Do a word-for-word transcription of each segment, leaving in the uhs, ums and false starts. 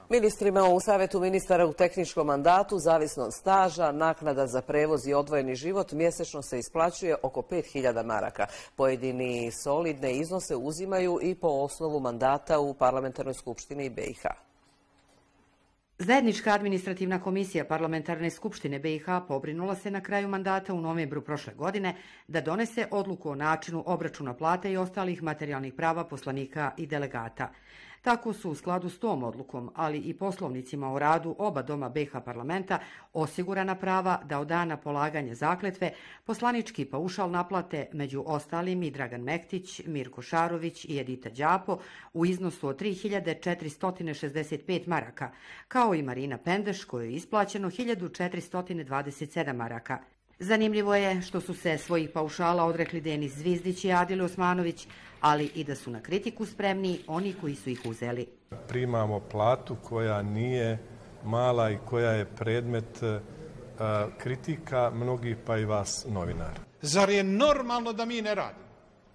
Ministrima u Savjetu ministara u tehničkom mandatu, zavisno od staža, naknada za prevoz i odvojeni život mjesečno se isplaćuje oko pet hiljada maraka. Pojedini solidne iznose uzimaju i po osnovu mandata u Parlamentarnoj skupštini B i H. Zajednička administrativna komisija Parlamentarne skupštine B i H pobrinula se na kraju mandata u novembru prošle godine da donese odluku o načinu obračuna plate i ostalih materijalnih prava poslanika i delegata. Tako su u skladu s tom odlukom, ali i poslovnicima o radu oba doma B i H parlamenta osigurana prava da od dana polaganja zakletve poslanički paušal naplate među ostalim i Dragan Mektić, Mirko Šarović i Edita Đapo u iznosu od tri hiljade četiristo šezdeset pet maraka, kao i Marina Pendeš kojoj je isplaćeno hiljadu četiristo dvadeset sedam maraka. Zanimljivo je što su se svojih paušala odrekli Denis Zvizdić i Adil Osmanović, ali i da su na kritiku spremni oni koji su ih uzeli. Primamo platu koja nije mala i koja je predmet uh, kritika mnogih, pa i vas novinara. Zar je normalno da mi ne radimo?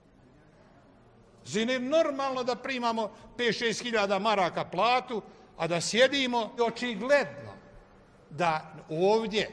Zar je normalno da primamo pet šest hiljada maraka platu, a da sjedimo očigledno da ovdje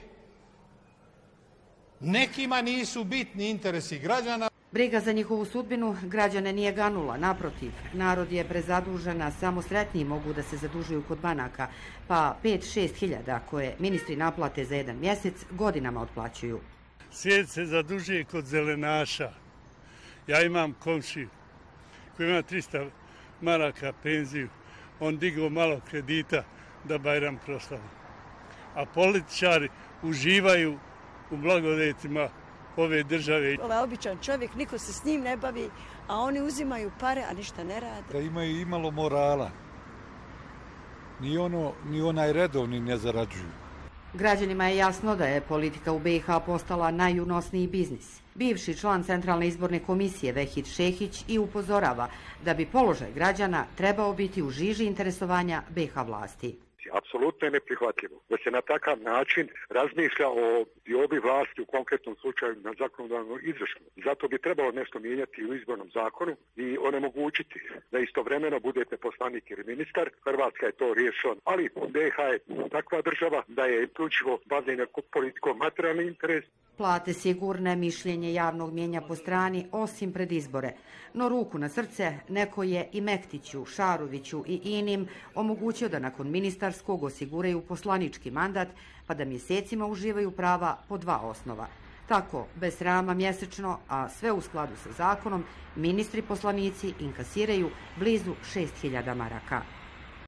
nekima nisu bitni interesi građana. Briga za njihovu sudbinu građane nije ganula, naprotiv. Narod je prezadužen, a samo sretniji mogu da se zadužuju kod banaka, pa pet šest hiljada koje ministri naplate za jedan mjesec godinama otplaćuju. Svijet se zadužuje kod zelenaša. Ja imam komšiju koji ima trista maraka penziju. On digao malo kredita da Bajram proslavi. A političari uživaju u blagodetima ove države. Ovaj običan čovjek, niko se s njim ne bavi, a oni uzimaju pare, a ništa ne rade. Da imaju imalo morala. Ni ono, ni onaj redovni ne zarađuju. Građanima je jasno da je politika u B i H postala najunosniji biznis. Bivši član Centralne izborne komisije Vehid Šehić i upozorava da bi položaj građana trebao biti u žiži interesovanja B i H vlasti. Apsolutno je neprihvatljivo da se na takav način razmišlja o diobi vlasti u konkretnom slučaju na zakonodavno izvršno. Zato bi trebalo nešto mijenjati u izbornom zakonu i onemogućiti da istovremeno budete poslanik ili ministar. Hrvatska je to riješila, ali B i H je takva država da je isključivo bavljenje politikom materijalni interes. Plate sigurne, mišljenje javnog mijenja po strani, osim pred izbore. No ruku na srce, neko je i Mektiću, Šaroviću i inim omogućio da nakon ministarskog osiguraju poslanički mandat, pa da mjesecima uživaju prava po dva osnova. Tako, bez srama mjesečno, a sve u skladu sa zakonom, ministri poslanici inkasiraju blizu šest hiljada maraka.